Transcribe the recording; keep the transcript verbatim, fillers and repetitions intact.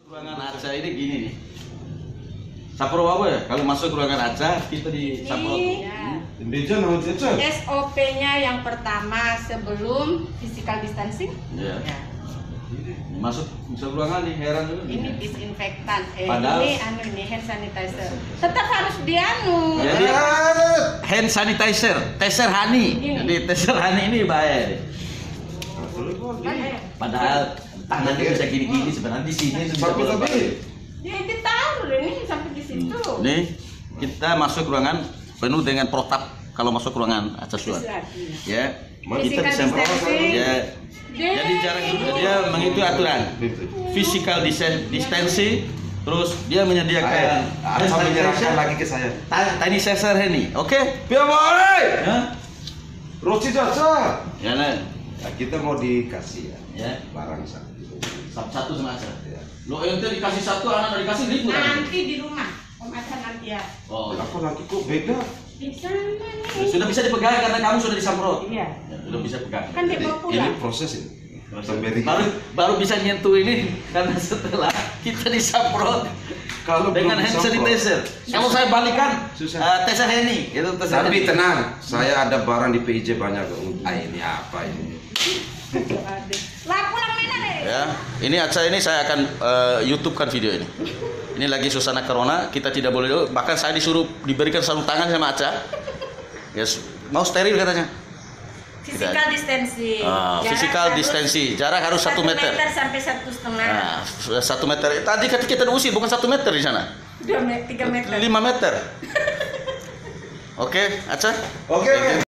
Ruangan Aca ini gini nih. Sapro apa ya? Kalau masuk ruangan Aca kita di Sapro. S O P-nya yang pertama sebelum physical distancing. Ya. Ya. Masuk masuk ruangan nih, heran juga. Ini disinfektan. Eh, Padahal- ini anu ini hand sanitizer. Tetap harus dianu. Jadi hand sanitizer, taser honey. Gini. Jadi taser honey ini bahaya nih. Kan, eh, Padahal tangan dia bisa gini-gini sebenarnya di sini itu bisa bolak-balik. Ya ditaruh deh nih sampai di situ. Nih kita masuk ruangan penuh dengan protap kalau masuk ruangan Aca Suan. Ya, kita Physical disemprot. distancing. Ya. Jadi jarak dia mengikuti aturan physical dis- distancing. Terus dia menyediakan Aca menyerahkan lagi ke saya. Ta- tadi sesar ini, oke? Biar boleh. Ya, Roci Caca. ya nah. Nah, kita mau dikasih ya, Ya, barang satu. satu sama Aca. Ya. Lo ente dikasih satu, anak dikasih ribu kan? Nanti di rumah. Om Aca nanti ya. Oh, Apa lagi kok beda? Di sana nih. sudah bisa dipegang karena kamu sudah disemprot. Iya. Ya, sudah bisa pegang. Kan dia Jadi, bawa ini pulang. proses ini. Pemberian. Baru baru bisa nyentuh ini karena setelah kita disemprot Kalau dengan belum hand disemprot, sanitizer. Kalau saya balikan Susah. uh, taser ini, itu taser Tapi Henny. tenang, saya ada barang di P I J banyak. Ah, ini apa ini? Lah pulang mana deh? Ya, ini Aca ini saya akan uh, YouTube kan video ini. Ini lagi suasana corona, kita tidak boleh, bahkan saya disuruh diberikan sarung tangan sama Aca. Yes, mau steril katanya. Physical distancing. Ah, Jarak physical harus distancing, jarak harus satu meter. sampai satu setengah. Nah, satu meter. Tadi kan kita diusir bukan satu meter di sana, Dua meter, tiga meter. lima meter. Oke, Aca. Oke, oke.